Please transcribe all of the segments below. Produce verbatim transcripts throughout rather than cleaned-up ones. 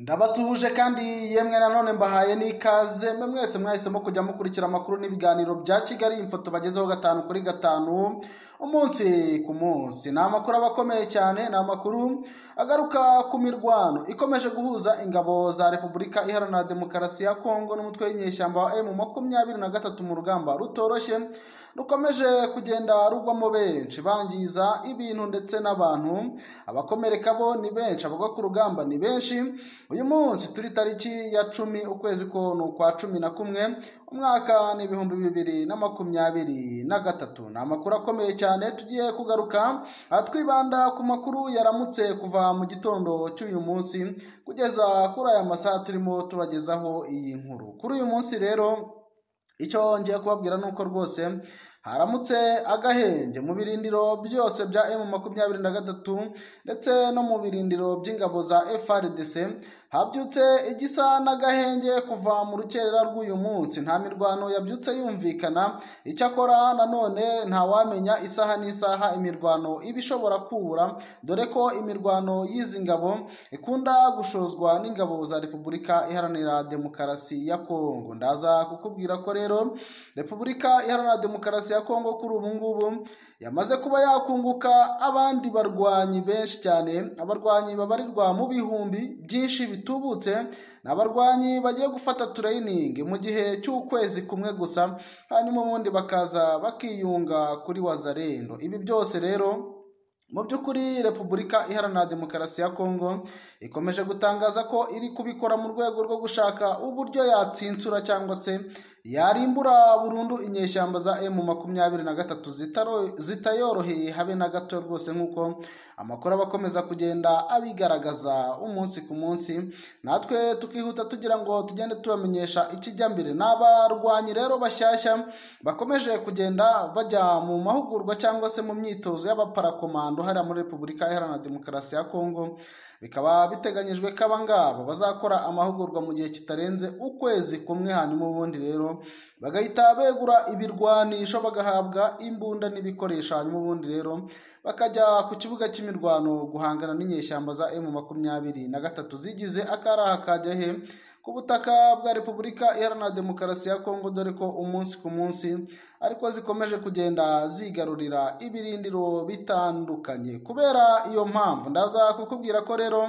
Ndabasuhuje kandi yemwe nanone mbahaye n'ikaze mwe mwese mwahisemo kujya mukurikira amakuru n'ibiganiro bya Kigali Info tubagezeho gatanu kuri gatanu umunsi ku munsi. Ni amakuru abakomeye cyane, ni amakuru agaruka ku mirwano ikomeje guhuza ingabo za Repubulika Iharanira Demokarasi ya Kongo n'umutwe w'inyeshyamba wa M makumyabiri na gatatu mu rugamba rutoroshye rukomeje kugenda rugwamo benshi bangiza ibintu ndetse n'abantu. Abakomereka bo ni benshi, abagwa ku rugamba ni benshi. Uyu munsi turi tariki ya cumi ukwezi ko ni ukwa cumi na kumwe umwaka ni ibihumbi bibiri na makumyabiri na gatatu. Ni amakuru akomeye cyane tugiye kugaruka twibanda ku makuru yaramutse kuva mu gitondo cy'uyu munsi kugeza kuri aya masaha turimo tubagezaho iyi nkuru. Kuri uyu munsi rero icyo ngiye kubabwira nuko rwose haramutse agahenge mu birindiro byose bya M makumyabiri na gatatu ndetse no mu birindiro by'ingabo za F R D C. Habyutse igisa n'agahenge kuva mu rukerera rw'uyu munsi, nta mirwano yabyutse yumvikana. Icyakora nanone nta wamenya isaha n'isaha imirwano iba ishobora kubura, dore ko imirwano y'izi ngabo ikunda gushozwa n'ingabo za Repubulika Iharanira Demokarasi ya Kongo. Ndaza kukubwira ko rero Repubulika Iharanira Demokarasi ya Kongo kuri ubu ngubu yamaze kuba yakunguka abandi barwanyi benshi cyane, abarwanyi babarirwa mu bihumbi byinshi bitubutse. N'abarwanyi bagiye gufata training mu gihe cy'ukwezi kumwe gusa, hanyuma ubundi bakaza bakiyunga kuri Wazalendo. Ibi byose rero mu by'ukuri Repubulika Iharanira Demokarasi ya Kongo ikomeje gutangaza ko iri kubikora mu rwego rwo gushaka uburyo yatsinsura cyangwa se yarimbura burundu inyeshyamba za M makumyabiri na gatatu zitayoroheye habe na gato rwose, nk'uko amakuru abakomeza kugenda abigaragaza umunsi ku munsi. Natwe tukihuta tugira ngo tugende tubamenyesha ikijya mbere. N'abarwanyi rero bashyashya bakomeje kugenda bajya mu mahugurwa cyangwa se mu myitozo y'abaparakomando hariya muri Repubulika Iharanira Demokarasi ya Kongo. Bikaba biteganyijwe ko abangabo bazakora amahugurwa mu gihe kitarenze ukwezi kumwe, hanyuma ubundi rero bagahita begura ibirwanisho bagahabwa imbunda n'ibikoresho, hanyuma ubundi rero bakajya ku kibuga cy'imirwano guhangana n'inyeshyamba za M makumyabiri na gatatu zigize akaraha kajya he ku butaka bwa Repubulika Iharanira Demokarasi ya Kongo, dore ko umunsi ku munsi ariko zikomeje kugenda zigarurira ibirindiro bitandukanye. Kubera iyo mpamvu ndaza kukubwira ko rero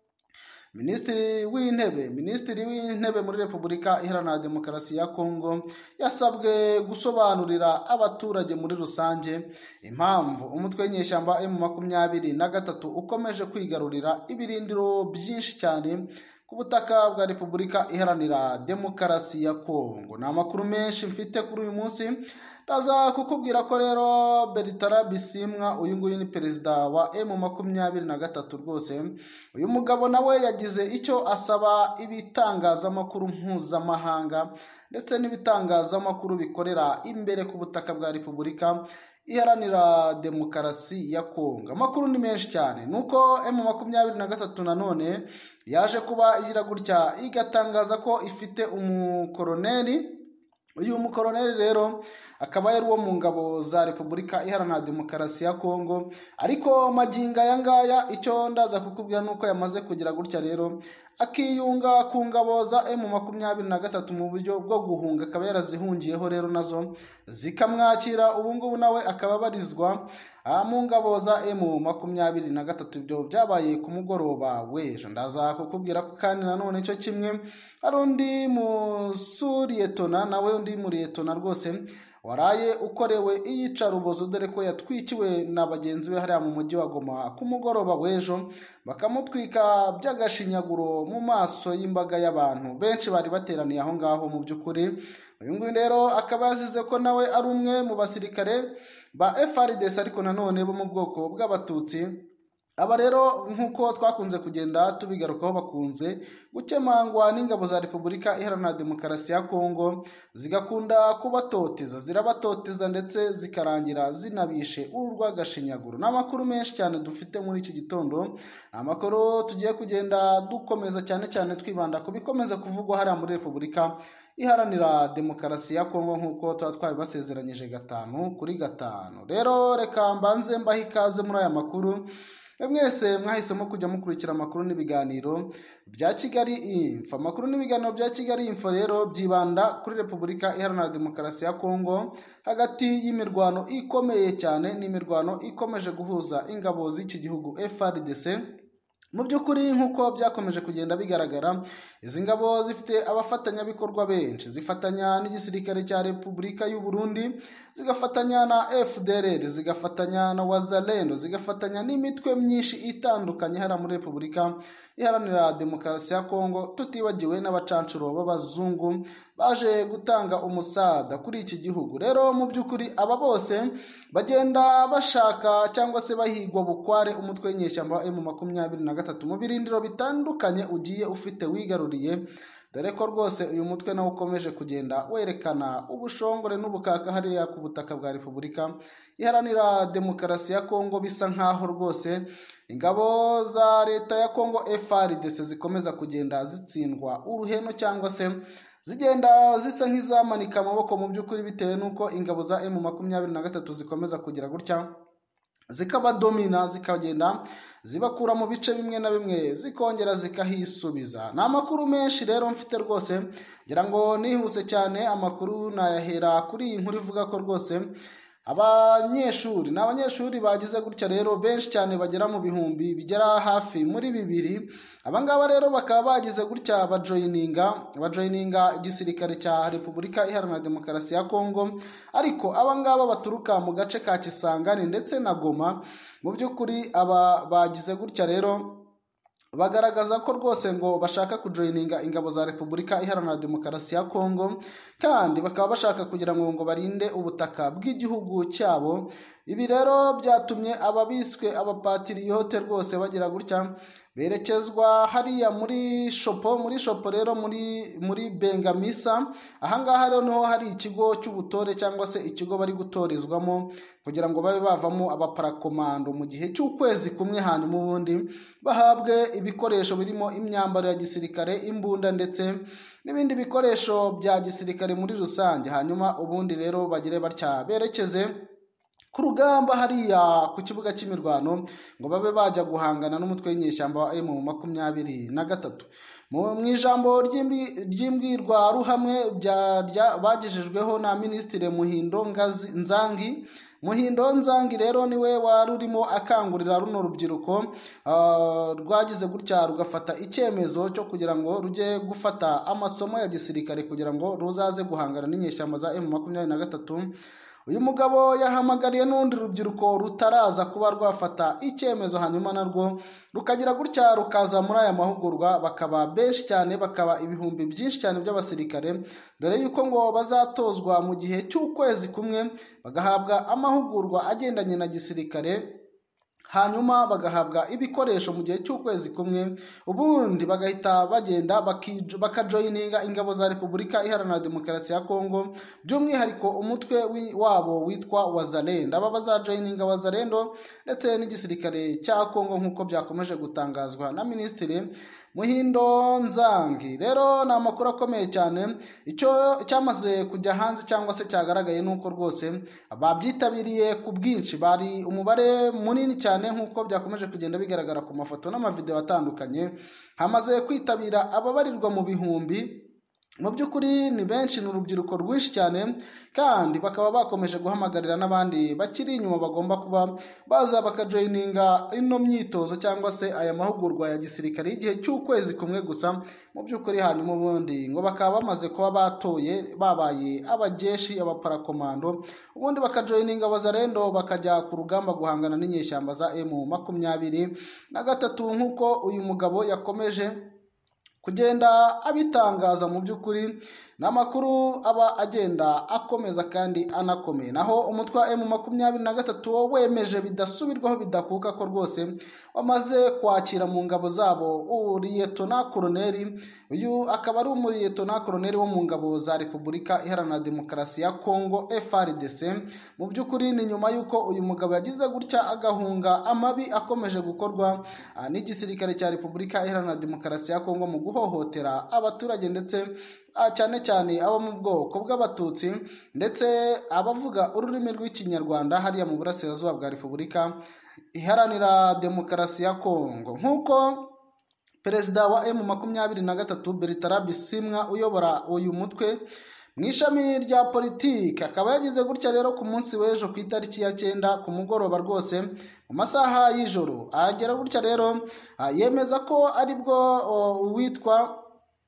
Minisitiri w'Intebe Minisitiri w'Intebe muri Repubulika Iharanira Demokarasi ya Kongo yasabwe gusobanurira abaturage muri rusange impamvu umutwe w'inyeshyamba M makumyabiri na gatatu ukomeje kwigarurira ibirindiro byinshi cyane ku butaka bwa Repubulika Iharanira Demokarasi ya Kongo. Ni amakuru menshi mfite kuri uyu munsi. Ndaza kukubwira ko rero Bertrand Bisimwa, uyu nguyu ni perezida wa M makumyabiri na gatatu rwose. Uyu mugabo nawe yagize icyo asaba ibitangazamakuru mpuzamahanga ndetse n'ibitangazamakuru bikorera imbere ku butaka bwa Repubulika Iharanira Demokarasi ya Kongo. Amakuru ni menshi cyane. Nuko M makumyabiri na gatatu nanone yaje kuba igira gutya igatangaza ko ifite umukoroneli. Uyu mukoroneli rero akaba yari uwo mu ngabo za Repubulika Iharanira Demokarasi ya Kongo, ariko maginga aya ngaya icyo ndaza kukubwira nuko yamaze kugira gutya rero akiyunga ku ngabo za M makumyabiri na gatatu mu buryo bwo guhunga. Akaba yarazihungiyeho rero nazo zikamwakira. Ubu ngubu nawe akaba barizwa mu ngabo za M makumyabiri na gatatu. Ibyo byabaye ku mugoroba w'ejo. Ndaza kukubwira ko kandi nanone cyo kimwe hari undi musuriyetona nawe undi muriyetona rwose waraye ukorewe iyicarubozo, dore ko yatwikiwe na bagenzi be hariya mu mujyi wa Goma ku mugoroba w'ejo, bakamutwika by'agashinyaguro mu maso y'imbaga y'abantu benshi bari bateraniye aho ngaho. Mu by'ukuri uyu nguyu rero akaba yazize ko nawe ari umwe mu basirikare ba F R D C ariko nanone bo mu bwoko bw'abatutsi. Aba rero nk'uko twakunze kugenda tubigarukaho bakunze gukemangwa n'ingabo za Repubulika Iharanira Demokarasi ya Kongo, zigakunda kubatoteza, zirabatoteza ndetse zikarangira zinabishe urw'agashinyaguro. N'amakuru menshi cyane dufite muri iki gitondo, amakuru tugiye kugenda dukomeza cyane cyane twibanda ku bikomeza kuvugwa hariya muri Repubulika Iharanira Demokarasi ya Kongo nk'uko tuba twabibasezeranyije gatanu kuri gatanu. Rero reka mbanze mbahe ikaze muri aya makuru mwese mwahisemo kujya mukurikira amakuru n'ibiganiro bya Kigali Info. Amakuru n'ibiganiro bya Kigali Info rero byibanda kuri Repubulika Iharanira Demokarasi ya Kongo hagati y'imirwano ikomeye cyane n'imirwano ikomeje guhuza ingabo z'iki gihugu F A R D C. Mu by'ukuri nk'uko byakomeje kugenda bigaragara, izi ngabo zifite abafatanyabikorwa benshi, zifatanya n'igisirikare cya Repubulika y'u Burundi, zigafatanya na F D L R, zigafatanya na Wazalendo, zigafatanya n'imitwe myinshi itandukanye hara muri Repubulika Iharanira Demokarasi ya Kongo, tutibagiwe n'abacancuro b'abazungu baje gutanga umusada kuri iki gihugu. Rero mu by'ukuri aba bose bagenda bashaka cyangwa se bahigwa bukware umutwe w'inyeshyamba wa M makumyabiri na gatatu mu birindiro bitandukanye ugiye ufite wigaruriye, dore ko rwose uyu mutwe nawo ukomeje kugenda werekana ubushongore n'ubukaka hariya ku butaka bwa Repubulika Iharanira Demokarasi ya Kongo. Bisa nkaho rwose ingabo za leta ya Kongo F A R D C zikomeza kugenda zitsindwa uruheno cyangwa se zigenda zisa nk'izamanika amaboko mu by'ukuri, bitewe n'uko ingabo za M makumyabiri na gatatu zikomeza kugira gutya zikabadomina, zikagenda zibakura mu bice bimwe na bimwe zikongera zikahisubiza. Ni amakuru menshi rero mfite rwose, ngira ngo nihuse cyane. Amakuru nayahera kuri iyi nkuru ivuga ko rwose abanyeshuri ni abanyeshuri bagize gutya rero benshi cyane, bagera mu bihumbi bigera hafi muri bibiri. Abangaba rero bakaba bagize gutya bajoyininga bajoyininga igisirikare cya Repubulika Iharanira Demokarasi ya Kongo, ariko abangaba baturuka mu gace ka Kisangani ndetse na Goma. Mu by'ukuri aba bagize gutya rero bagaragaza ko rwose ngo bashaka kujoyininga ingabo za Repubulika Iharanira Demokarasi ya Kongo, kandi bakaba bashaka kugira ngo ngo barinde ubutaka bw'igihugu cyabo. Ibi rero byatumye ababiswe abapatiriyote rwose bagira gutya berekezwa hariya muri shopo muri shopo rero muri muri Bengamisa. Ahangaha rero niho hari ikigo cy'ubutore cyangwa se ikigo bari gutorezwamo kugira ngo babe bavamo abaparakomando mu gihe cy'ukwezi kumwe, hanyuma ubundi bahabwe ibikoresho birimo imyambaro ya gisirikare, imbunda ndetse n'ibindi bikoresho bya gisirikare muri rusange. Hanyuma ubundi rero bagire batya berekeze ku rugamba hariya ku kibuga cy'imirwano ngo babe bajya guhangana n'umutwe w'inyeshyamba wa M makumyabiri na gatatu. Mu ijambo ry'imbwirwaruhamwe bagejejweho na Minisitiri Muhindo Nzangi Muhindo Nzangi rero niwe wari urimo akangurira runo rubyiruko rwagize gutya rugafata icyemezo cyo kugira ngo rujye gufata amasomo ya gisirikare kugira ngo ruzaze guhangana n'inyeshyamba za M makumyabiri na gatatu. Uyu mugabo yahamagariye n'undi rubyiruko rutaraza kuba rwafata icyemezo, hanyuma narwo rukagira gutya rukaza muri aya mahugurwa, bakaba benshi cyane, bakaba ibihumbi byinshi cyane by'abasirikare, dore yuko ngo bazatozwa mu gihe cy'ukwezi kumwe, bagahabwa amahugurwa agendanye na gisirikare, hanyuma bagahabwa ibikoresho mu gihe cy'ukwezi kumwe, ubundi bagahita bagenda bakajoyininga ingabo za Repubulika Iharanira Demokarasi ya Kongo, by'umwihariko umutwe wabo witwa Wazalendo. Aba bazajoyininga Wazalendo ndetse n'igisirikare cya Kongo nk'uko byakomeje gutangazwa na Minisitiri Muhindo Nzangi. Rero ni amakuru akomeye cyane. Icyo cyamaze kujya hanze cyangwa se cyagaragaye nuko rwose babyitabiriye ku bwinshi, bari umubare munini cyane nk'uko byakomeje kugenda bigaragara ku mafoto n'amavideo atandukanye. Hamaze kwitabira ababarirwa mu bihumbi. Mu by'ukuri ni benshi, ni urubyiruko rwinshi cyane, kandi bakaba bakomeje guhamagarira n'abandi bakiri inyuma bagomba kuba baza bakajoyininga ino myitozo cyangwa se aya mahugurwa ya gisirikare y'igihe cy'ukwezi kumwe gusa. Mu by'ukuri hanyuma ubundi ngo bakaba bamaze kuba batoye, babaye abajeshi, abaparakomando, ubundi bakajoyininga Wazalendo bakajya ku rugamba guhangana n'inyeshyamba za M makumyabiri na gatatu nk'uko uyu mugabo yakomeje kugenda abitangaza. Mu by'ukuri ni amakuru aba agenda akomeza kandi anakomeye. Naho umutwe wa M makumyabiri na gatatu wo wemeje bidasubirwaho bidakuka ko rwose wamaze kwakira mu ngabo zabo Liyetona Koloneli. Uyu akaba ari umuliyetona Koloneli wo mu ngabo za Repubulika Iharanira Demokarasi ya Kongo F A R D C. Mu by'ukuri ni nyuma y'uko uyu mugabo yagize gutya agahunga amabi akomeje gukorwa n'igisirikare cya Repubulika Iharanira Demokarasi ya Kongo mu guhohotera abaturage ndetse cyane cyane abo mu bwoko bw'abatutsi ndetse abavuga ururimi rw'ikinyarwanda hariya mu burasirazuba bwa Repubulika Iharanira Demokarasi ya Kongo. Nk'uko Perezida wa emu makumyabiri na gatatu Bertrand Bisimwa uyobora uyu mutwe mu ishami rya politiki akaba yagize gutya rero ku munsi w'ejo ku itariki ya cyenda ku mugoroba rwose mu masaha y'ijoro agera gutya rero yemeza ko aribwo uwitwa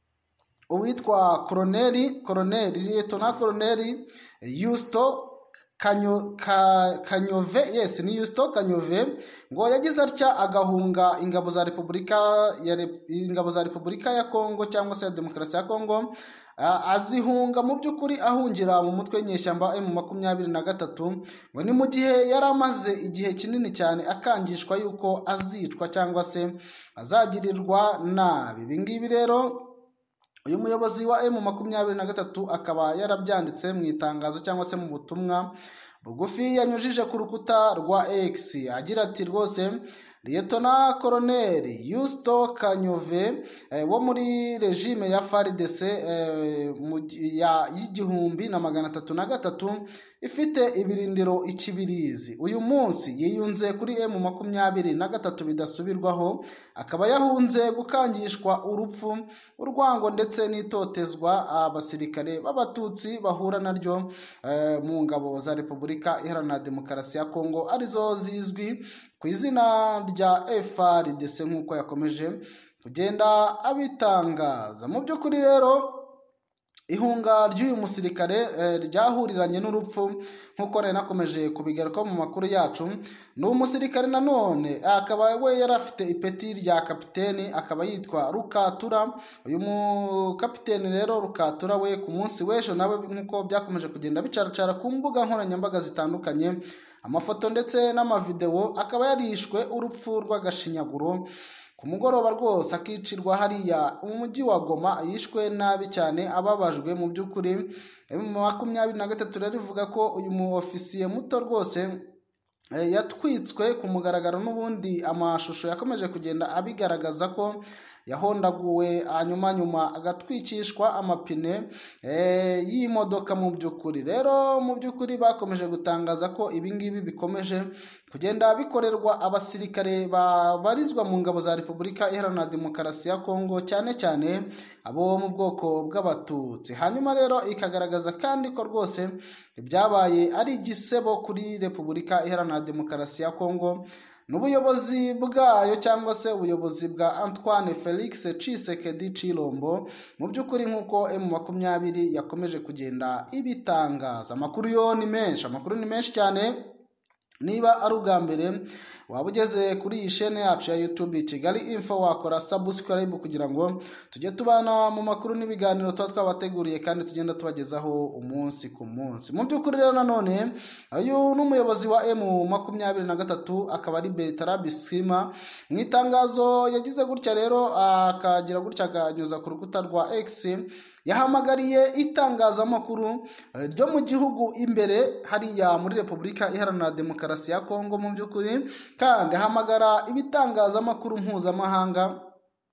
uwitwa koroneli koroneli Lieutenant Colonel Yusto Kanyo, ka, Kanyove yes ni Yusto Kanyove ngo yagize atya agahunga ingabo za Repubulika ya ingabo za Repubulika ya Kongo cyangwa se ya Demokarasi ya Kongo azihunga mu by'ukuri ahungira mu mutwe nyeshyamba emu makumyabiri na gatatu ngo ni mu gihe yari amaze igihe kinini cyane akangishwa yuko azicwa cyangwa se azagirirwa nabi. Ibi ngibi rero uyu muyobozi wa emu makumyabiri na gatatu akaba yarabyanditse mu itangazo cyangwa se mu butumwa bugufi yanyujije ku rukuta rwa X agira ati rwose Lieutenant Colonel Yusto Kanyove eh, wo muri regime ya F A R D C eh, ya y'igihumbi na magana atatu na gatatu ifite ibirindiro ikibirizi uyu munsi yiyunze kuri emu makumyabiri na gatatu bidasubirwaho akaba yahunze gukangishwa urupfu urwango ndetse n'itotezwa abasirikare b'abatutsi bahura naryo eh, mu ngabo za Repubulika Iharanira Demokarasi ya Kongo arizo zizwi ku izina rya F A R D C nk'uko yakomeje kugenda abitangaza. Mu by'ukuri rero ihunga ry'uyu musirikare eh, ryahuriranye n'urupfu nk'uko nari nakomeje kubigaruka mu makuru yacu. Ni umusirikare nanone akaba we yari afite ipeti rya kapiteni akaba yitwa Rukatura. Uyu mukapiteni rero Rukatura we ku munsi w'ejo nawe nk'uko byakomeje kugenda bicaracara ku mbuga nkoranyambaga zitandukanye amafoto ndetse n'amavideo akaba yarishwe urupfu rw'agashinyaguro ku mugoroba rwose akicirwa hariya mu mujyi wa Goma. Yishwe nabi cyane ababajwe mu by'ukuri. makumyabiri na gatatu rero ivuga ko uyu mu ofisiye muto rwose yatwitswe ku mugaragaro n'ubundi amashusho yakomeje kugenda abigaragaza ko yahondaguwe hanyuma nyuma agatwikishwa amapine e, y'imodoka. Mu by'ukuri rero mu by'ukuri bakomeje gutangaza ko ibingibi bikomeje kugenda bikorerwa abasirikare babarizwa mu ngabo za Repubulika Iharanira Demokarasi ya Kongo cyane cyane abo mu bwoko bw'abatutsi. Hanyuma rero ikagaragaza kandi ko rwose byabaye ari igisebo kuri Repubulika Iharanira Demokarasi ya Kongo n'ubuyobozi bwayo cyangwa se ubuyobozi bwa Antoine Felix Tshisekedi Chilombo. Mu by'ukuri nk'uko emu makumyabiri yakomeje kugenda ibitangaza. Amakuru yo ni menshi amakuru ni menshi cyane. Niba ari ubwa mbere waba ugeze kuri iyi shene yacu ya YouTube Kigali Info wakora subscribe kugira ngo tujye tubana mu makuru n'ibiganiro tuba twabateguriye kandi tugenda tubagezaho umunsi ku munsi. Mu by'ukuri rero nanone uyu n'umuyobozi wa emu makumyabiri na gatatu akaba ari Bertrand Bisimwa. Mu itangazo yagize gutya rero akagira gutya akanyuza ku rukuta rwa X yahamagariye itangazamakuru ryo mu gihugu imbere hariya muri Repubulika Iharanira Demokarasi ya Kongo mu by'ukuri kandi ahamagara ibitangazamakuru mpuzamahanga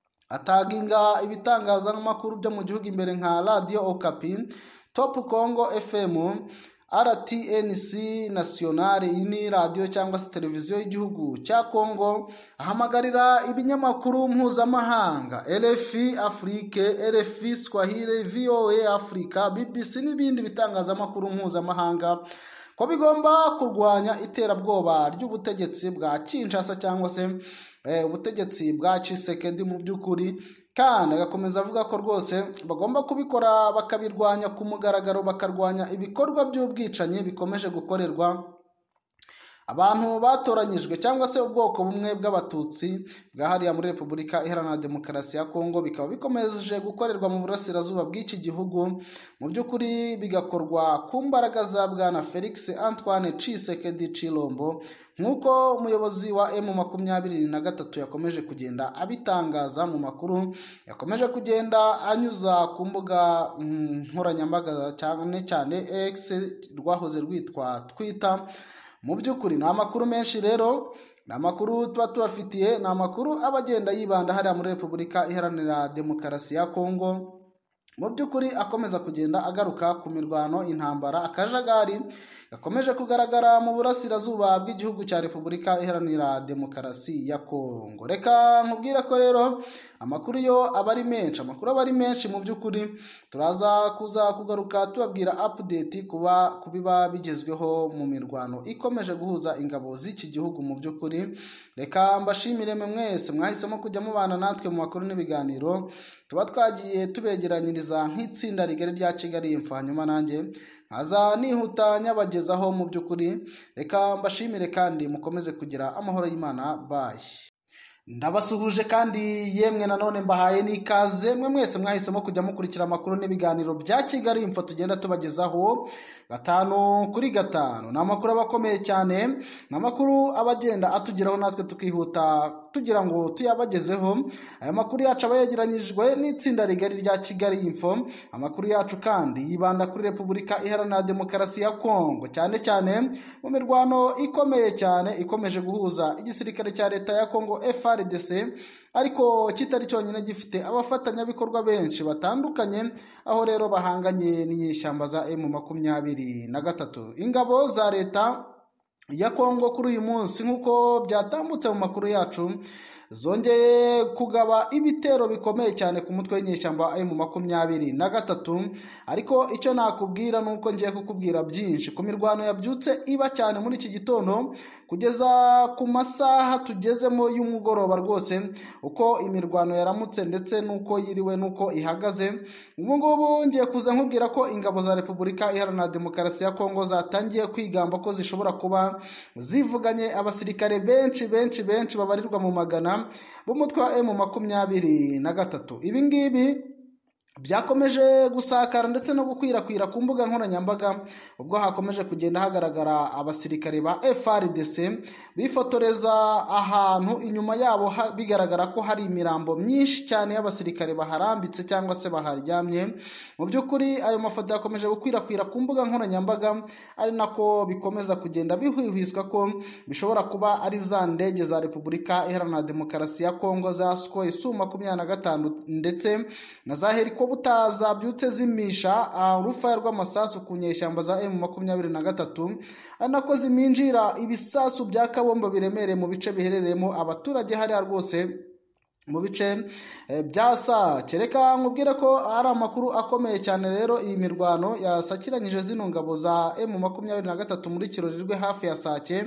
ataginga ibitangazamakuru byo mu gihugu imbere nka Radio Okapi, Top Congo F M, R T N C Nationale ini radio cyangwa se televiziyo y'igihugu cya Kongo. Ahamagarira ibinyamakuru mpuzamahanga R F I Afrique, R F I Swahili, V O A Africa, B B C n'ibindi bitangazamakuru mpuzamahanga ko bigomba kurwanya iterabwoba ry'ubutegetsi bwa Kinshasa cyangwa se eh, ubutegetsi bwa Tshisekedi mu by'ukuri. Kandi agakomeza avuga ko rwose bagomba kubikora bakabirwanya ku mugaragaro, bakarwanya ibikorwa by'ubwicanyi bikomeje gukorerwa abantu batoranyijwe cyangwa se ubwoko bumwe bw'abatutsi bwa hariya muri Repubulika Iharanira Demokarasi ya Kongo. Bikaba bikomeje gukorerwa mu burasirazuba bw'iki gihugu, mu by'ukuri bigakorwa ku mbaraga za bwana Felix Antoine Tshisekedi Chilombo nk'uko umuyobozi wa emu makumyabiri na gatatu yakomeje kugenda abitangaza mu makuru yakomeje kugenda anyuza ku mbuga nkoranyambaga cyane cyane X rwahoze rwitwa Twitter. Mu by'ukuri ni amakuru menshi rero ni amakuru tuba tubafitiye, ni amakuru aba agenda yibanda hariya muri Repubulika Iharanira Demokarasi ya Kongo, mu by'ukuri akomeza kugenda agaruka ku mirwano, intambara, akajagari gakomeje kugaragara mu burasirazuba bw'igihugu cya Repubulika Iharanira Demokarasi ya Kongo. Reka nkubwire ko rero amakuru yo aba ari menshi, amakuru aba ari menshi mu by'ukuri turaza kuza kugaruka tubabwira update kuba kubiba bigezweho mu mirwano ikomeje guhuza ingabo z'iki gihugu. Mu by'ukuri reka mbashimire mwe mwese mwahisemo kujya mubana natwe mu makuru n'ibiganiro tuba twagiye tubegeranyiriza nk'itsinda rigari rya Kigali Info, hanyuma nanjye nkaza nihuta nyabagezaho. Mu by'ukuri reka mbashimire kandi mukomeze kugira amahoro y'Imana. Bye. Ndabasuhuje kandi yemwe nanone mbahaye n'ikaze mwe mwese mwahisemo kujya mukurikira amakuru n'ibiganiro bya Kigali Info tugenda tubagezaho gatanu kuri gatanu. Ni amakuru abakomeye cyane, ni amakuru abagenda atugeraho natwe tukihuta tugira ngo tuyabagezeho. Aya makuru yacu aba yegeranyijwe n'itsinda rigari rya Kigali Info. Amakuru yacu kandi yibanda kuri Repubulika Iharanira Demokarasi ya Kongo, cyane cyane mu mirwano ikomeye cyane ikomeje guhuza igisirikare cya leta ya Kongo F A R D C, ariko kitari cyonyine gifite abafatanyabikorwa benshi batandukanye, aho rero bahanganye n'inyeshyamba za M makumyabiri na gatatu. Ingabo za leta ya Kongo kuri uyu munsi nk'uko byatambutse mu makuru yacu zongeye kugaba ibitero bikomeye cyane ku mutwe w'inyeshyamba wa M makumyabiri na gatatu, ariko icyo nakubwira nuko ngiye kukubwira byinshi ku mirwano yabyutse iba cyane muri iki gitondo kugeza ku masaha tugezemo y'umugoroba, rwose uko imirwano yaramutse ndetse nuko yiriwe nuko ihagaze. Ubu ngubu ngiye kuza nkubwira ko ingabo za Repubulika Iharanira Demokarasi ya Kongo zatangiye kwigamba ko zishobora kuba zivuganye abasirikare benshi benshi benshi babarirwa mu magana b'umutwe wa M makumyabiri na gatatu. Ibi ngibi byakomeje gusakara ndetse no gukwirakwira ku mbuga nkoranyambaga, ubwo hakomeje kugenda hagaragara abasirikare ba F A R D C bifotoreza ahantu inyuma yabo bigaragara ko hari imirambo myinshi cyane y'abasirikare baharambitse cyangwa se baharyamye. Mu by'ukuri ayo mafoto yakomeje gukwirakwira ku mbuga nkoranyambaga, ari nako bikomeza kugenda bihwihwiswa ko bishobora kuba ari za ndege za Repubulika Iharanira Demokarasi ya Kongo za Sukhoi Su makumyabiri na gatanu ndetse na za Heliko butaza byutse zimisha urufaya rw'amasasu ku nyeshyamba za M makumyabiri na gatatu, anako ziminjira ibisasu bya kabombo biremereye mu bice biherereyemo abaturage hariya rwose mu bice bya Sake. Reka nkubwire ko ari amakuru akomeye cyane rero iyi mirwano yasakiranyije zino ngabo za M makumyabiri na gatatu muri Kirorirwe hafi ya Sake,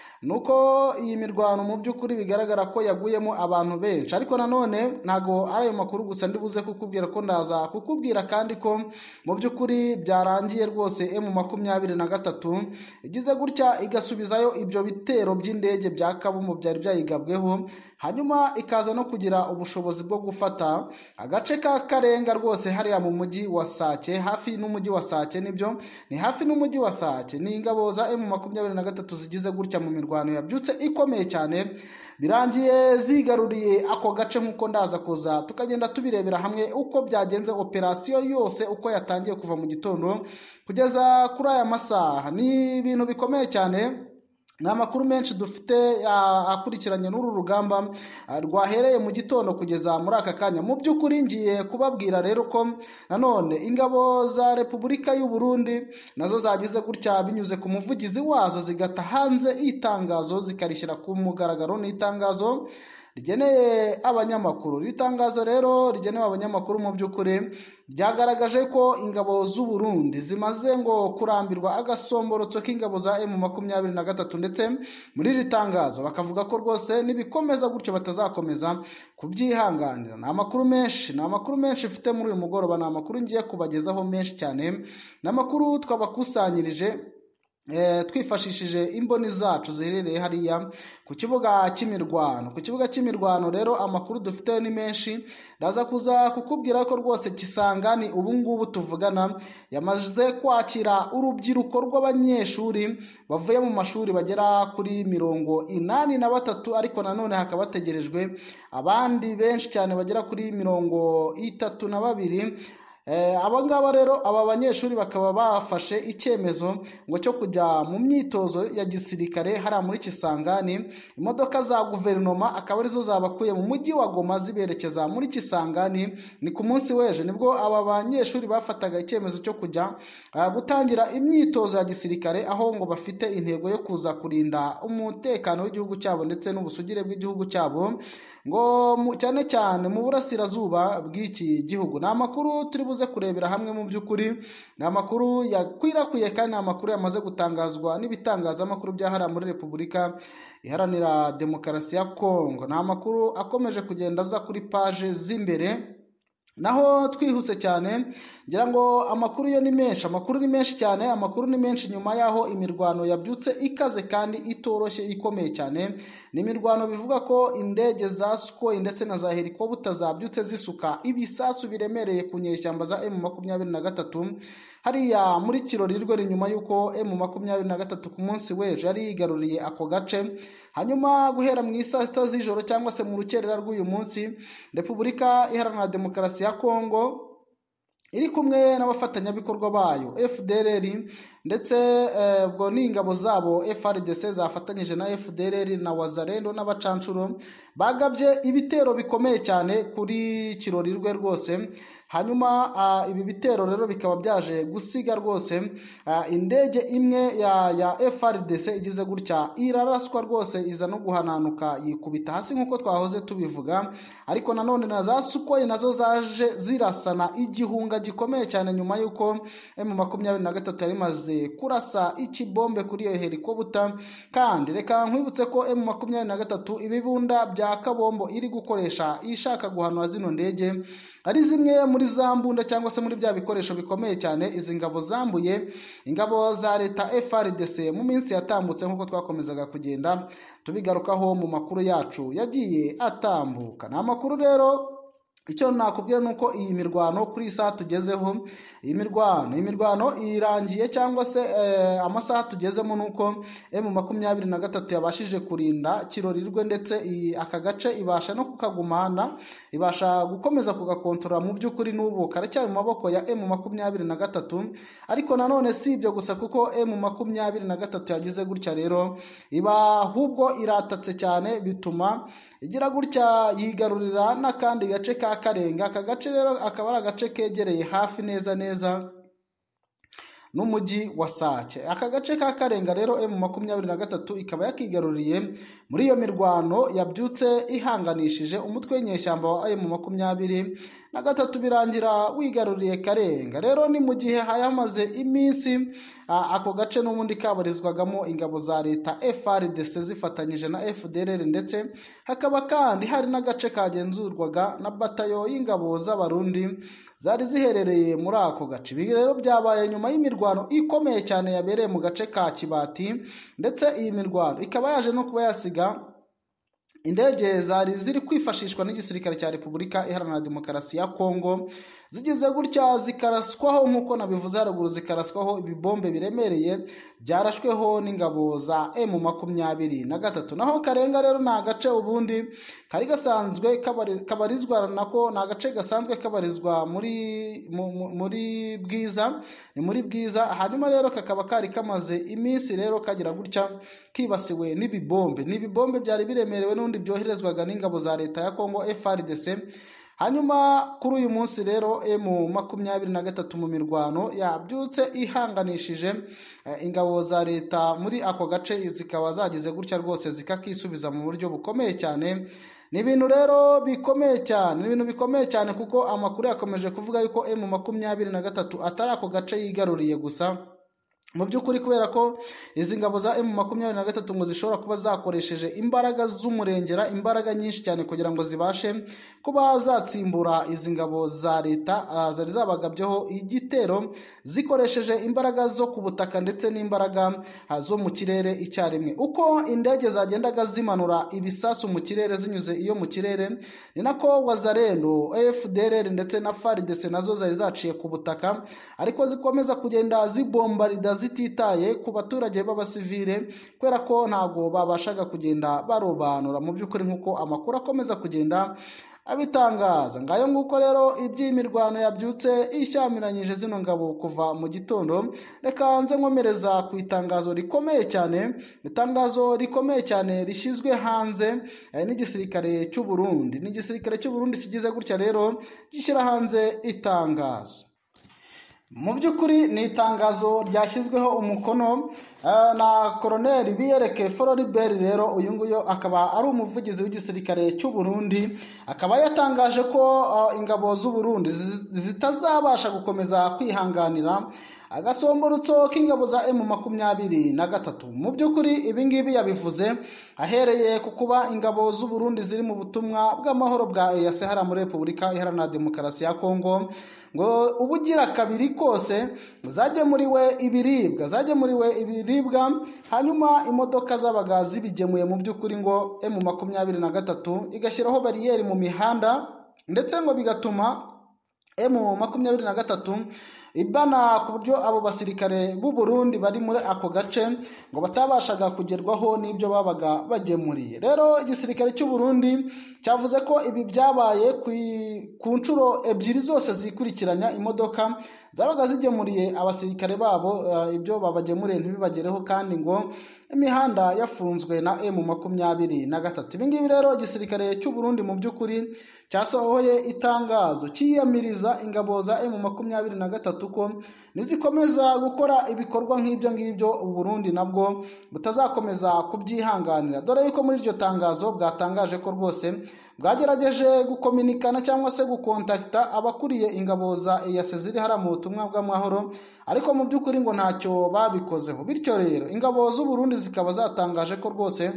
nuko iyi mirwano mu by'ukuri bigaragara ko yaguyemo abantu benshi. Ariko nanone ntago ari ayo makuru gusa ndibuze kukubwira, ko ndaza kukubwira kandi ko mu by'ukuri byarangiye rwose M makumyabiri na gatatu igize gutya igasubizayo ibyo bitero by'indege bya kabumbu byari byayigabweho, hanyuma ikaza no kugira ubushobozi bwo gufata agace ka Karenga rwose hariya mu mujyi wa Sake, hafi n'umujyi wa Sake. Nibyo, ni hafi n'umujyi wa Sake. Ni ingabo za M makumyabiri na gatatu zigize gutya mu mirwano yabyutse ikomeye cyane, birangiye zigaruriye ako gace nk'uko ndaza kuza tukagenda tubirebera hamwe uko byagenze, operasiyo yose uko yatangiye kuva mu gitondo kugeza kuri aya masaha. Ni ibintu bikomeye cyane, ni amakuru menshi dufite akurikiranye n'uru rugamba rwahereye mu gitondo kugeza muri aka kanya. Mu by'ukuri ngiye kubabwira rero ko nanone ingabo za Repubulika y'u Burundi nazo zagize gutya binyuze ku muvugizi wazo zigata hanze itangazo zikarishyira ku mugaragaro. Ni itangazo rigeneye abanyamakuru. Ritangazo rero rigenewe abanyamakuru mu by'ukuri ryagaragaje ko ingabo z'u Burundi zimaze ngo kurambirwa agasomborotso k'ingabo za M makumyabiri na gatatu, ndetse muri iri tangazo bakavuga ko rwose nibikomeza gutyo batazakomeza kubyihanganira. Ni amakuru menshi, ni amakuru menshi mfite muri uyu mugoroba, ni amakuru ngiye kubagezaho menshi cyane, ni amakuru twabakusanyirije twifashishije imboni zacu ziherereye hariya ku kibuga cy'imirwano. Ku kibuga cy'imirwano rero amakuru dufite ni menshi, ndaza kuza kukubwira ko rwose Kisangani ubu ngubu tuvugana yamaze kwakira urubyiruko rw'abanyeshuri bavuye mu mashuri bagera kuri mirongo inani na batatu, ariko nanone hakaba hategerejwe abandi benshi cyane bagera kuri mirongo itatu na babiri aba ngaba rero aba banyeshuri bakaba bafashe icyemezo ngo cyo kujya mu myitozo ya gisirikare hariya muri Kisangani. Imodoka za guverinoma akaba arizo zabakuye mu mujyi wa Goma ziberekeza muri Kisangani. Ni ku munsi w'ejo nibwo aba banyeshuri bafataga icyemezo cyo kujya gutangira imyitozo ya gisirikare, aho ngo bafite intego yo kuza kurinda umutekano w'igihugu cyabo ndetse n'ubusugire bw'igihugu cyabo, ngo cyane cyane mu burasirazuba bw'iki gihugu. Ni amakuru turi buze kurebera hamwe. Mu by'ukuri ni amakuru yakwirakwiye kandi ni amakuru yamaze gutangazwa n'ibitangazamakuru byahara muri Repubulika Iharanira Demokarasi ya Kongo. Ni amakuru akomeje kugenda aza kuri paje z'imbere. Naho twihuse cyane ngira ngo amakuru yo ni menshi, amakuru ni menshi cyane, amakuru ni menshi nyuma yaho imirwano yabyutse ikaze kandi itoroshye ikomeye cyane. Ni imirwano bivuga ko indege za Sukhoi ndetse na za helikopta zabyutse zisuka ibisasu biremereye ku nyeshyamba za M makumyabiri na gatatu hariya muri Kirorirwe, nyuma y'uko M makumyabiri na gatatu ku munsi w'ejo yari yigaruriye ako gace. Hanyuma guhera mu isaa sita z'ijoro cyangwa se mu rukerera rw'uyu munsi, Repubulika Iharanira Demokarasi ya Kongo iri kumwe n'abafatanyabikorwa bayo F D L R ndetse ubwo ni ingabo zabo F A R D C zafatanyije na F D L R na Wazalendo n'abacancuro bagabye ibitero bikomeye cyane kuri Kirorirwe rwose. Hanyuma uh, ibi bitero rero bikaba byaje gusiga rwose uh, indege imwe ya, ya F A R D C igize gutya iraraswa rwose, iza no guhananuka yikubita hasi nk'uko twahoze tubivuga. Ariko nanone na za Sukhoi nazo zaje zirasana igihunga gikomeye cyane nyuma y'uko M makumyabiri na gatatu yari maze kurasa ikibombe kuri iyo helikopta. Kandi reka nkwibutse ko M makumyabiri na gatatu ibibunda bya kabombo iri gukoresha ishaka guhanura zino ndege ari zimwe muri za mbunda cyangwa se muri bya bikoresho bikomeye cyane izi ngabo zambuye ingabo za leta F A R D C mu minsi yatambutse, nk'uko twakomezaga kugenda tubigarukaho mu makuru yacu yagiye atambuka. Ni amakuru rero icyo nakubwira nuko iyi mirwano kuri isaha tugezeho, iyi mirwano iyi mirwano irangiye cyangwa se eh, amasaha tugezemo nuko M makumyabiri na gatatu yabashije kurinda Kirorirwe ndetse aka gace ibasha no kukagumana, ibasha gukomeza kugakontorora. Mu by'ukuri n'ubu karacyari mu maboko ya M makumyabiri na gatatu. Ariko nanone si ibyo gusa, kuko M makumyabiri na gatatu yagize gutya rero iba ahubwo iratatse cyane, bituma igira gutya yigarurira n'akandi gace ka Karenga. Aka gace rero akaba ari agace kegereye hafi neza neza n'umujyi wa Sake. Aka gace ka Karenga rero M makumyabiri na gatatu ikaba yakigaruriye muri iyo mirwano yabyutse ihanganishije umutwe w'inyeshyamba wa M makumyabiri na gatatu, birangira wigaruriye Karenga. Rero ni mu gihe hayamaze iminsi ako gace n'ubundi kabarizwagamo ingabo za leta F A R D C zifatanyije na F D L R, ndetse hakaba kandi hari n'agace kagenzurwaga na batayo y'ingabo z'abarundi zari ziherereye muri ako gace. Ibi rero byabaye nyuma y'imirwano ikomeye cyane yabereye mu gace ka Kibati, ndetse iyi mirwano ikaba yaje no kuba yasiga indege zari ziri kwifashishwa n'igisirikare cya Repubulika Iharanira Demokarasi ya Kongo zigize gutya zikaraswaho, nk'uko nabivuze haruguru, zikaraswaho ibibombe biremereye byarashweho n'ingabo za M makumyabiri na gatatu. Naho Karenga rero ni agace ubundi kari gasanzwe kabarizwa nako ni agace gasanzwe kabarizwa muri muri Bwiza, ni muri Bwiza. Hanyuma rero kakaba kari kamaze iminsi rero kagira gutya kibasiwe n'ibibombe n'ibibombe byari biremerewe n'undi byoherezwaga n'ingabo za leta ya Kongo F A R D C. Hanyuma kuri uyu munsi rero M makumyabiri na gatatu mu mirwano yabyutse ihanganishije ingabo za leta muri ako gace, zikaba zagize gutya rwose zikakisubiza mu buryo bukomeye cyane. Ni ibintu rero bikomeye cyane, ni ibintu bikomeye cyane kuko amakuru yakomeje kuvuga yuko M makumyabiri na gatatu atari ako gace yigaruriye gusa. Mu by'ukuri kubera ko izi ngabo za M makumyabiri na gatatu ngo zishobora kuba zakoresheje imbaraga z'umurengera, imbaraga nyinshi cyane kugira ngo zibashe kuba zatsimbura izi ngabo za leta uh, zari zabagabyeho igitero, zikoresheje imbaraga zo ku butaka ndetse n'imbaraga uh, zo mu kirere icyarimwe. Uko indege zagendaga zimanura ibisasu mu kirere zinyuze iyo mu kirere, ni nako Wazalendo, F D L R ndetse na F A R D C nazo zari zaciye ku butaka, ariko zikomeza kugenda zibombarida zititaye ku baturage b'abasivile, kubera ko ntago babashaga kugenda barobanura mu by'ukuri, nk'uko amakuru akomeza kugenda abitangaza. Ngayo nguko rero iby'imirwano yabyutse ishyamiranyije zino ngabo kuva mu gitondo. Reka nze nkomereza ku itangazo rikomeye cyane, itangazo rikomeye cyane rishyizwe hanze eh, n'igisirikare cy'u Burundi. N'igisirikare cy'u Burundi kigize gutya rero gishyira hanze itangazo. Mu by'ukuri ni itangazo ryashyizweho umukono uh, na Colonel Biyereke Floribert. Rero uyu nguyu akaba ari umuvugizi w'igisirikare cy'u Burundi, akaba yatangaje ko uh, ingabo z'u Burundi zitazabasha gukomeza kwihanganira agasomborutso k'ingabo za emu makumyabiri na gatatu. Mu by'ukuri ibi ngibi yabivuze ahereye ku kuba ingabo z'u Burundi ziri mu butumwa bw'amahoro bwa E A C hara muri Repubulika Iharanira Demokarasi ya Kongo, ngo ubugira kabiri kose zagemuriwe ibiribwa zagemuriwe ibiribwa hanyuma imodoka zabaga zibigemuye. Mu by'ukuri ngo emu makumyabiri na gatatu igashyiraho bariyeri mu mihanda, ndetse ngo bigatuma emu makumyabiri na gatatu ibana ku buryo abo basirikare b'u Burundi bari muri ako gace ngo batabashaga kugerwaho n'ibyo babaga bagemuriye. Rero igisirikare cy'u Burundi cyavuze ko ibi byabaye ku nshuro ebyiri zose zikurikiranya, imodoka zabaga zigemuriye abasirikare babo uh, ibyo babagemuriye ntibibagereho, kandi ngo imihanda yafunzwe na emu makumyabiri na gatatu. Ibi ngibi rero igisirikare cy'u Burundi mu by'ukuri cyasohoye itangazo cyiyamiriza ingabo za emu makumyabiri na gatatu ko nizikomeza gukora ibikorwa nk'ibyo ngibyo u Burundi nabwo butazakomeza kubyihanganira, dore yuko muri iryo tangazo bwatangaje ko rwose bwagerageje gukominikana cyangwa se gukontakta abakuriye ingabo za E A C ziri hara mu butumwa bw'amahoro, ariko mu by'ukuri ngo ntacyo babikozeho. Bityo rero ingabo z'u Burundi zikaba zatangaje ko rwose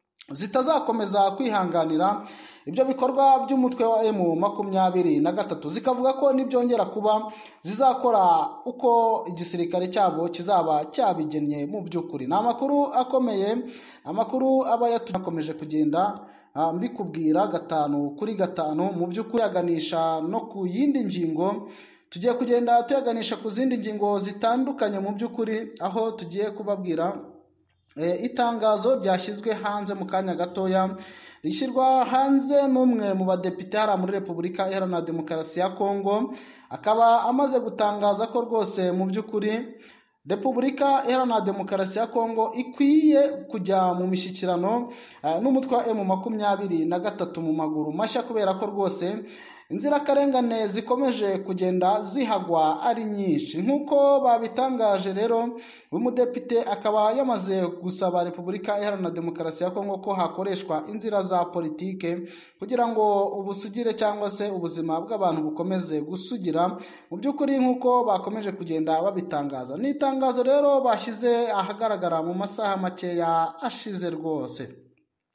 zitazakomeza kwihanganira ibyo bikorwa by'umutwe wa emu makumyabiri na gatatu, zikavuga ko nibyongera kuba zizakora uko igisirikare cyabo kizaba cyabigennye. Mu by'ukuri ni amakuru akomeye, amakuru aba yatukomeje kugenda uh, mbikubwira gatanu kuri gatanu. Mu by'ukuri yaganisha no ku yindi ngingo, tugiye kugenda tuyaganisha ku zindi ngingo zitandukanye. Mu by'ukuri aho tugiye kubabwira e, itangazo ryashyizwe hanze mu kanya gatoya, rishyirwa hanze n'umwe mu badepite hara muri Repubulika Iharanira Demokarasi ya Kongo, akaba amaze gutangaza ko rwose mu by'ukuri Repubulika Iharanira Demokarasi ya Kongo ikwiye kujya mu mishyikirano uh, n'umutwe wa emu makumyabiri na gatatu mu maguru mashya, kubera ko rwose inzirakarengane zikomeje kugenda zihagwa ari nyinshi. Nk'uko babitangaje rero, umudepite akaba yamaze gusaba Repubulika Iharanira Demokarasi ya Kongo ko hakoreshwa inzira za politike kugira ngo ubusugire cyangwa se ubuzima bw'abantu bukomeze gusugira. Mu by'ukuri nk'uko bakomeje kugenda babitangaza, ni itangazo rero bashyize ahagaragara mu masaha makeya ashize rwose.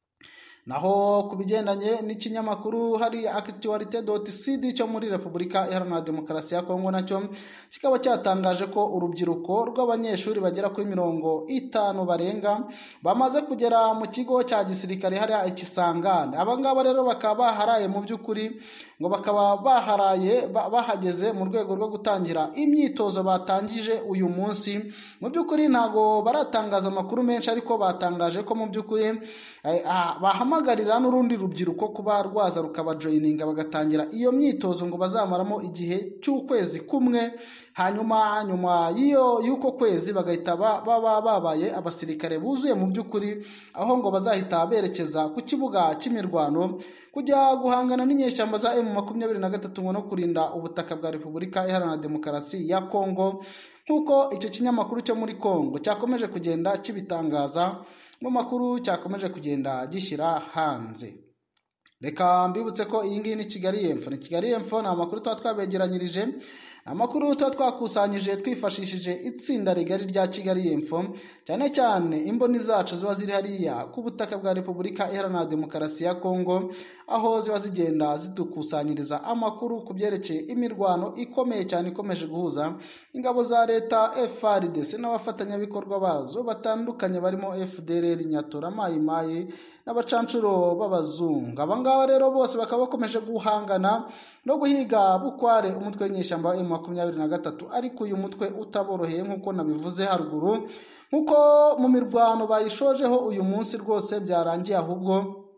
Naho ku bigendanye n'ikinyamakuru hari actualite dot c d cyo muri Repubulika Iharanira Demokarasi ya Kongo, nacyo kikaba cyatangaje ko urubyiruko rw'abanyeshuri bagera kuri mirongo itanu barenga bamaze kugera mu kigo cya gisirikare hariya Ikisangane. Abangaba rero bakaba baharaye, mu by'ukuri ngo bakaba baharaye bahageze mu rwego rwo gutangira imyitozo batangije uyu munsi. Mu by'ukuri ntago baratangaza amakuru menshi, ariko batangaje ko mu by'ukuri bahamagarira n'urundi rubyiruko kuba rwaza rukabajoyininga bagatangira iyo myitozo ngo bazamaramo igihe cy'ukwezi kumwe, hanyuma nyuma y'iyo y'uko kwezi bagahita baba babaye abasirikare buzuye mu by'ukuri, aho ngo bazahita berekeza ku kibuga cy'imirwano kujya guhangana n'inyeshyamba za emu makumyabiri na gatatu ngo no kurinda ubutaka bwa Repubulika Iharanira Demokarasi ya Kongo, nk'uko icyo kinyamakuru cyo muri Kongo cyakomeje kugenda kibitangaza mu makuru cyakomeje kugenda gishyira hanze. Reka mbibutse ko iyi ngiyi ni Kigali Info. Ni Kigali Info ni amakuru tuba twabegeranyirije, amakuru tuba twakusanyije twifashishije itsinda rigari rya Kigali Info, cyane cyane imboni zacu ziba ziri hariya ku butaka bwa Repubulika Iharanira Demokarasi ya Kongo, aho ziba zigenda zidukusanyiriza amakuru ku byerekeye imirwano ikomeye cyane ikomeje guhuza ingabo za leta F A R D C n'abafatanyabikorwa bazo batandukanye barimo F D L R, Nyatura, Mayi Mayi n'abacancuro b'abazungu. Abangaba rero bose bakaba bakomeje guhangana no guhiga bukware umutwe w'inyeshyamba wa emu makumyabiri na gatatu, ariko uyu mutwe utaboroheye nk'uko nabivuze haruguru, nk'uko mu mirwano bayishojeho uyu munsi rwose byarangiye ahubwo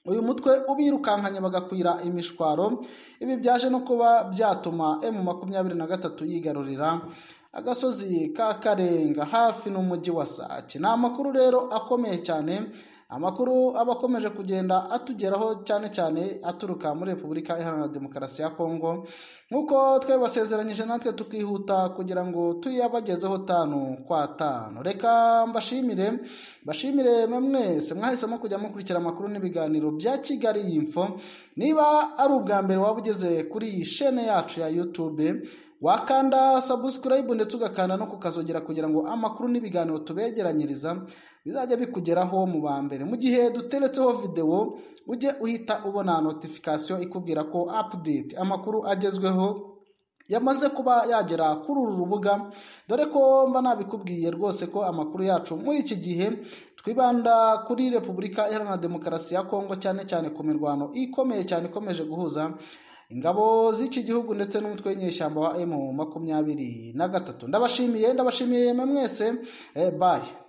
uyu mutwe ubirukankanye bagakwira imishwaro. Ibi byaje no kuba byatuma emu makumyabiri na gatatu yigarurira agasozi ka Karenga hafi n'umujyi wa Sake. Ni amakuru rero akomeye cyane, amakuru aba akomeje kugenda atugeraho cyane cyane aturuka muri Repubulika Iharanira Demokarasi ya Kongo, nk'uko twabasezeranyije natwe tukihuta kugira ngo tuyabagezeho tanu kwa tanu. Reka mbashimire mbashimire mwese mwahisemo kujya mukurikira amakuru n'ibiganiro bya Kigali Info. Niba ari ubwa mbere waba ugeze kuri iyi chaîne yacu ya YouTube, wakanda subscribe ndetse ugakanda no kukazogera kugira ngo amakuru n'ibiganiro tubegeranyiriza bizajya bikugeraho mu ba mbere. Mu gihe duteretseho video ujye uhita ubona notification ikubwira ko update amakuru agezweho yamaze kuba yagera kuri uru rubuga, dore ko mba nabikubwiye rwose ko amakuru yacu muri iki gihe twibanda kuri Repubulika Iharanira Demokarasi ya Kongo, cyane cyane ku mirwano ikomeye cyane ikomeje guhuza ingabo z'iki gihugu ndetse n'umutwe w'inyeshyamba wa emu makumyabiri na gatatu. Ndabashimiye ndabashimiye mwese, eh, bye.